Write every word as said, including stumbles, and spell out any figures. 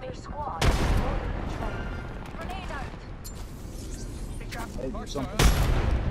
Their squad is under control. Grenade out. Hey, do something.